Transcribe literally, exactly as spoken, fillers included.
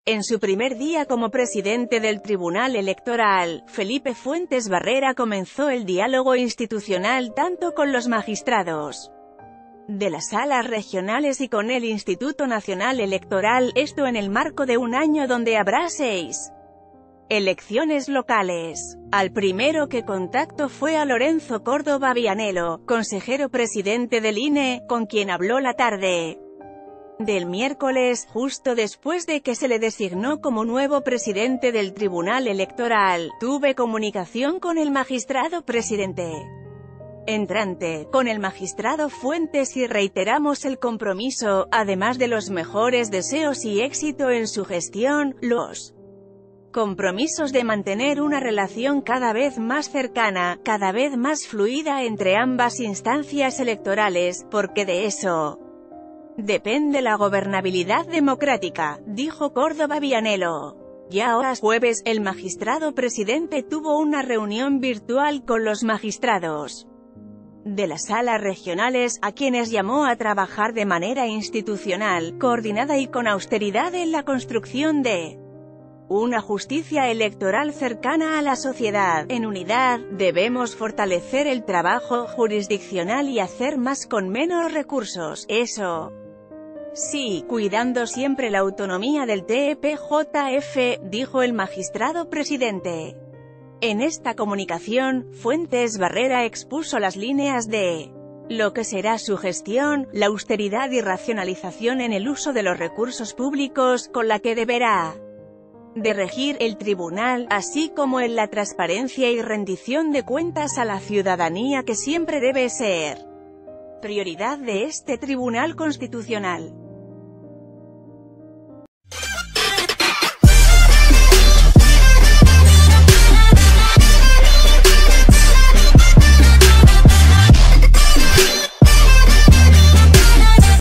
En su primer día como presidente del Tribunal Electoral, Felipe Fuentes Barrera comenzó el diálogo institucional tanto con los magistrados de las salas regionales y con el Instituto Nacional Electoral, esto en el marco de un año donde habrá seis elecciones locales. Al primero que contactó fue a Lorenzo Córdoba Vianello, consejero presidente del I N E, con quien habló la tarde del miércoles, justo después de que se le designó como nuevo presidente del Tribunal Electoral. Tuve comunicación con el magistrado presidente entrante, con el magistrado Fuentes, y reiteramos el compromiso, además de los mejores deseos y éxito en su gestión, los compromisos de mantener una relación cada vez más cercana, cada vez más fluida entre ambas instancias electorales, porque de eso depende la gobernabilidad democrática, dijo Córdoba Vianello. Ya horas jueves, el magistrado presidente tuvo una reunión virtual con los magistrados de las salas regionales, a quienes llamó a trabajar de manera institucional, coordinada y con austeridad en la construcción de una justicia electoral cercana a la sociedad. En unidad, debemos fortalecer el trabajo jurisdiccional y hacer más con menos recursos, eso sí, cuidando siempre la autonomía del T P J F, dijo el magistrado presidente. En esta comunicación, Fuentes Barrera expuso las líneas de lo que será su gestión, la austeridad y racionalización en el uso de los recursos públicos, con la que deberá de regir el tribunal, así como en la transparencia y rendición de cuentas a la ciudadanía, que siempre debe ser prioridad de este Tribunal Constitucional.